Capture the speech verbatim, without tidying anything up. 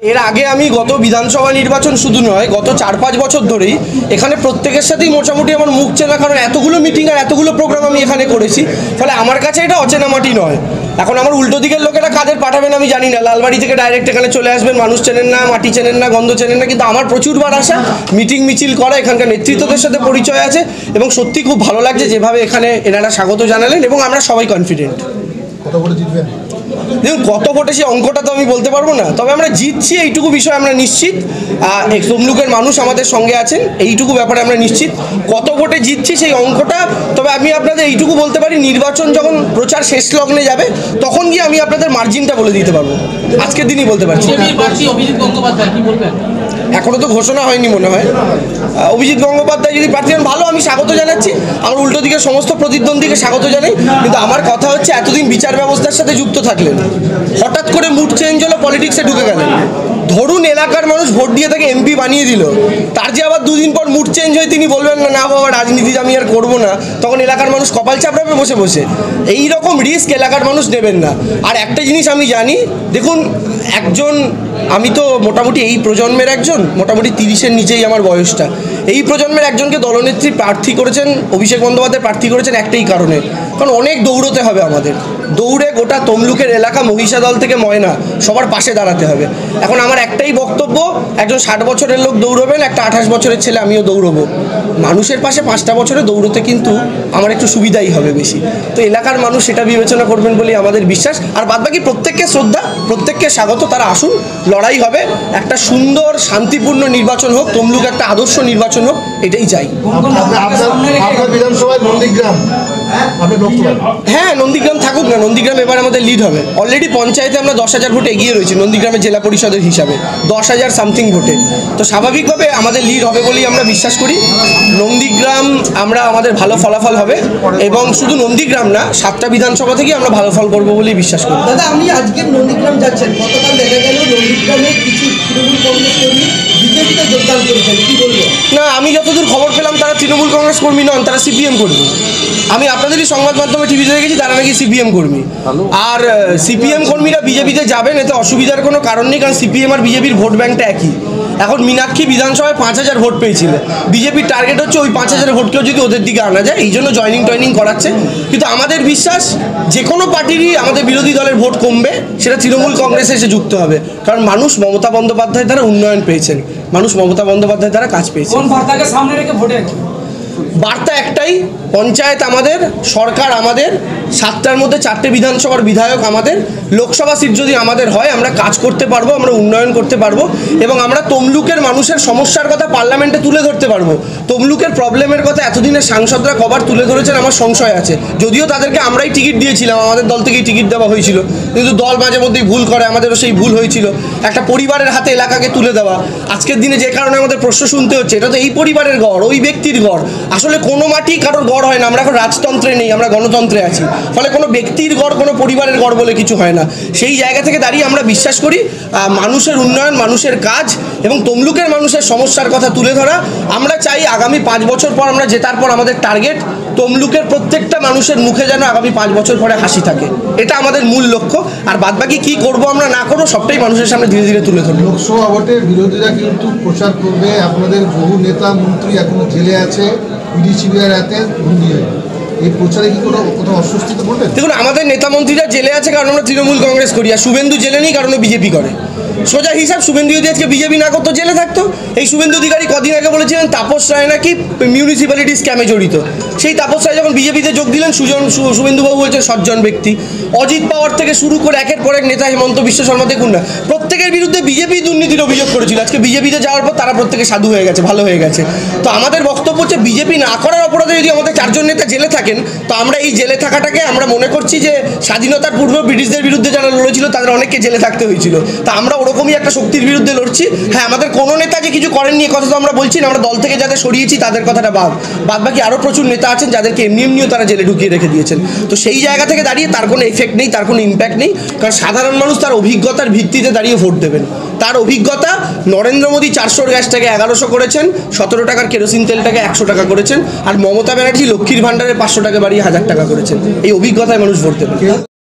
এর আগে আমি গত বিধানসভা নির্বাচন শুধু নয় গত চার পাঁচ বছর ধরেই এখানে প্রত্যেকের সাথেই মোটামুটি আমার মুখ চেনা, কারণ এতগুলো মিটিং আর এতগুলো প্রোগ্রাম আমি এখানে করেছি। ফলে আমার কাছে এটা অচেনা মাটি নয়। এখন আমার উল্টো দিকের লোকেরা কাদের পাঠাবেন আমি জানি না, লালবাড়ি থেকে ডাইরেক্ট এখানে চলে আসবেন, মানুষ চেনেন না, মাটি চেনেন না, গন্ধ চেনেন না, কিন্তু আমার প্রচুরবার আসা, মিটিং মিছিল করা, এখানকার নেতৃত্বদের সাথে পরিচয় আছে এবং সত্যি খুব ভালো লাগছে যেভাবে এখানে এনারা স্বাগত জানালেন এবং আমরা সবাই কনফিডেন্ট। কত ভোটে জিতবেন? দেখুন কত ভোটে সে অঙ্কটা তো আমি বলতে পারবো না, তবে আমরা জিতছি এইটুকু বিষয় আমরা নিশ্চিত। তমলুকের মানুষ আমাদের সঙ্গে আছেন এইটুকু ব্যাপারে আমরা নিশ্চিত। কত ভোটে জিতছি সেই অঙ্কটা তবে আমি আপনাদের এইটুকু বলতে পারি, নির্বাচন যখন প্রচার শেষ লগ্নে যাবে তখন গিয়ে আমি আপনাদের মার্জিনটা বলে দিতে পারবো, আজকের দিনই বলতে পারছি। এখনো তো ঘোষণা হয়নি মনে হয়। অভিজিৎ গঙ্গোপাধ্যায় যদি প্রার্থী হন ভালো, আমি স্বাগত জানাচ্ছি, আমার উল্টো দিকে সমস্ত প্রতিদ্বন্দ্বীকে স্বাগত জানাই। কিন্তু আমার কথা হচ্ছে এতদিন বিচার ব্যবস্থার সাথে যুক্ত থাকলেন, হঠাৎ করে মুড চেঞ্জ হলো, পলিটিক্সে ঢুকে গেলেন। ধরুন এলাকার মানুষ ভোট দিয়ে তাকে এমপি বানিয়ে দিল, তার যে আবার দুদিন পর মুড চেঞ্জ হয়ে তিনি বলবেন না না বাবা রাজনীতি আমি আর করবো না, তখন এলাকার মানুষ কপাল চাপড়াবে বসে বসে। এই রকম রিস্ক এলাকার মানুষ নেবেন না। আর একটা জিনিস আমি জানি, দেখুন একজন আমি তো মোটামুটি এই প্রজন্মের একজন, মোটামুটি তিরিশের নিচেই আমার বয়সটা, এই প্রজন্মের একজনকে দলনেত্রী প্রার্থী করেছেন, অভিষেক বন্দ্যোপাধ্যায় প্রার্থী করেছেন একটাই কারণে, কারণ অনেক দৌড়তে হবে আমাদের, দৌড়ে গোটা তমলুকের এলাকা মহিষাদল থেকে ময়না সবার পাশে দাঁড়াতে হবে। এখন আমার একটাই বক্তব্য, একজন ষাট বছরের লোক দৌড়বেন, একটা আঠাশ বছরের ছেলে আমিও দৌড়বো, মানুষের পাশে পাঁচটা বছরে দৌড়তে কিন্তু আমার একটু সুবিধাই হবে বেশি। তো এলাকার মানুষ সেটা বিবেচনা করবেন বলেই আমাদের বিশ্বাস। আর বাদবাকি প্রত্যেককে শ্রদ্ধা, প্রত্যেককে স্বাগত, তারা আসুন, লড়াই হবে, একটা সুন্দর শান্তিপূর্ণ নির্বাচন হোক, তমলুক একটা আদর্শ নির্বাচন হোক, এটাই চাই। বিধানসভায় নন্দীগ্রাম, হ্যাঁ নন্দীগ্রাম থাকুক না, নন্দীগ্রাম এবার আমাদের লিড হবে। অলরেডি পঞ্চায়েতে আমরা দশ হাজার ভোটে এগিয়ে রয়েছি নন্দীগ্রামের জেলা পরিষদের হিসাবে, দশ হাজার সামথিং ভোটে। তো স্বাভাবিকভাবে আমাদের লিড হবে বলেই আমরা বিশ্বাস করি। নন্দীগ্রাম আমরা আমাদের ভালো ফলাফল হবে এবং শুধু নন্দীগ্রাম না, সাতটা বিধানসভা থেকে আমরা ভালো ফল করবো বলেই বিশ্বাস করি। দাদা আপনি আজকে নন্দীগ্রাম যাচ্ছেন, গতকাল দেখা গেল নন্দীগ্রামে কিছু তৃণমূল কংগ্রেস কর্মী বিজেপিতে যোগদান করেছেন, কি বলবেন? না, আমি যতদূর খবর পেলাম তারা তৃণমূল কংগ্রেস কর্মী নন, তারা সিপিএম কর্মী। আমি আপনাদেরই সংবাদ মাধ্যমে টিভিতে দেখেছি তারা নাকি সিপিএম কর্মী। আর সিপিএম কর্মীরা বিজেপিতে যাবেন এতে অসুবিধার কোনো কারণ নেই, কারণ সিপিএম আর বিজেপির ভোট ব্যাংকটা একই। এখন মীনাক্ষী বিধানসভায় পাঁচ হাজার ভোট পেয়েছিল, বিজেপির টার্গেট হচ্ছে ওই পাঁচ হাজার ভোটকেও যদি ওদের দিকে আনা যায়, এই জন্য জয়নিং টয়নিং করাচ্ছে। কিন্তু আমাদের বিশ্বাস যে কোনো পার্টিরই আমাদের বিরোধী দলের ভোট কমবে, সেটা তৃণমূল কংগ্রেসে এসে যুক্ত হবে, কারণ মানুষ মমতা বন্দ্যোপাধ্যায় দ্বারা উন্নয়ন পেয়েছেন, মানুষ মমতা বন্দ্যোপাধ্যায় দ্বারা কাজ পেয়েছে। বার্তা একটাই, পঞ্চায়েত আমাদের, সরকার আমাদের, সাতটার মধ্যে চারটে বিধানসভার বিধায়ক আমাদের, লোকসভা সিট যদি আমাদের হয় আমরা কাজ করতে পারবো, আমরা উন্নয়ন করতে পারবো এবং আমরা তমলুকের মানুষের সমস্যার কথা পার্লামেন্টে তুলে ধরতে পারবো। তমলুকের প্রবলেমের কথা এতদিনের সাংসদরা কবার তুলে ধরেছেন আমার সংশয় আছে, যদিও তাদেরকে আমরাই টিকিট দিয়েছিলাম, আমাদের দল থেকেই টিকিট দেওয়া হয়েছিল, কিন্তু দল মাঝে মধ্যেই ভুল করে, আমাদেরও সেই ভুল হয়েছিল। একটা পরিবারের হাতে এলাকাকে তুলে দেওয়া, আজকের দিনে যে কারণে আমাদের প্রশ্ন শুনতে হচ্ছে, এটা তো এই পরিবারের গড়, ওই ব্যক্তির গড়। আসলে কোনো মাটি কারোর গড় হয় না, আমরা এখন রাজতন্ত্রে নেই, আমরা গণতন্ত্রে আছি, ফলে কোনো ব্যক্তির গড় কোনো পরিবারের গড় বলে কিছু হয় না। সেই জায়গা থেকে দাঁড়িয়ে আমরা বিশ্বাস করি মানুষের উন্নয়ন, মানুষের কাজ এবং তমলুকের মানুষের সমস্যার কথা তুলে ধরা। আমরা চাই আগামী পাঁচ বছর পর আমরা জেতার পর আমাদের টার্গেট তমলুকের প্রত্যেকটা মানুষের মুখে যেন আগামী পাঁচ বছর পরে হাসি থাকে, এটা আমাদের মূল লক্ষ্য। আর বাদবাকি কী করবো আমরা না করবো সবটাই মানুষের সামনে ধীরে ধীরে তুলে ধরবো। লোকসভা ভোটে বিরোধীরা কিন্তু প্রচার করবে, আপনাদের বহু নেতা মন্ত্রী এখনো জেলে আছে, ইডি সিবিআই হাতে বন্দী হয়ে, এই প্রচারে কি কোনো কোথাও অস্বস্তিতে পড়বেন? দেখুন আমাদের নেতা মন্ত্রীরা জেলে আছে কারণ আমরা তৃণমূল কংগ্রেস করি, আর শুভেন্দু জেলে নেই কারণ বিজেপি করে। সোজা হিসাব, শুভেন্দু যদি আজকে বিজেপি না করতো জেলে থাকতো। এই শুভেন্দু অধিকারী কদিন আগে বলেছিলেন তাপস রায় নাকি মিউনিসিপ্যালিটি স্ক্যামে জড়িত, সেই তাপস রায় যখন বিজেপিতে যোগ দিলেন সুজন শুভেন্দুবাবু হয়েছে সজ্জন ব্যক্তি। অজিত পাওয়ার থেকে শুরু করে একের পর এক নেতা, হেমন্ত বিশ্ব শর্মা, দেখুন না প্রত্যেকের বিরুদ্ধে বিজেপি দুর্নীতির অভিযোগ করেছিল, আজকে বিজেপিতে যাওয়ার পর তারা প্রত্যেকে সাধু হয়ে গেছে, ভালো হয়ে গেছে। তো আমাদের বক্তব্য হচ্ছে বিজেপি না করার অপরাধে যদি আমাদের চারজন নেতা জেলে থাকেন, তো আমরা এই জেলে থাকাটাকে আমরা মনে করছি যে স্বাধীনতার পূর্বে ব্রিটিশদের বিরুদ্ধে যারা লড়েছিল তাদের অনেককে জেলে থাকতে হয়েছিল, তা আমরা ওরকমই একটা শক্তির বিরুদ্ধে লড়ছি। হ্যাঁ আমাদের কোনো নেতা যে কিছু করেননি এ কথা তো আমরা বলছি না, আমরা দল থেকে যাদের সরিয়েছি তাদের কথাটা বাদ বাদ বাকি আরও প্রচুর নেতা আছেন যাদেরকে এমনি এমনিও তারা জেলে ঢুকিয়ে রেখে দিয়েছেন। তো সেই জায়গা থেকে দাঁড়িয়ে তার কোনো এফেক্ট নেই, তার কোনো ইম্প্যাক্ট নেই, কারণ সাধারণ মানুষ তার অভিজ্ঞতার ভিত্তিতে দাঁড়িয়ে ভোট দেবেন। তার অভিজ্ঞতা, নরেন্দ্র মোদী চারশোর গ্যাসটাকে এগারোশো করেছেন, সতেরো টাকার কেরোসিন তেলটাকে একশো টাকা করেছেন, আর মমতা ব্যানার্জি লক্ষ্মীর ভাণ্ডারে পাঁচশো টাকা বাড়িয়ে হাজার টাকা করেছেন। এই অভিজ্ঞতায় মানুষ ভোট দেবেন।